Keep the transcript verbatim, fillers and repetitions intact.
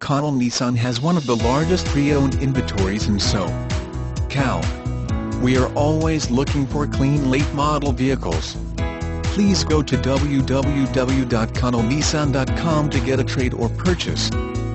Connell Nissan has one of the largest pre-owned inventories in SoCal. We are always looking for clean late model vehicles. Please go to w w w dot connell nissan dot com to get a trade or purchase.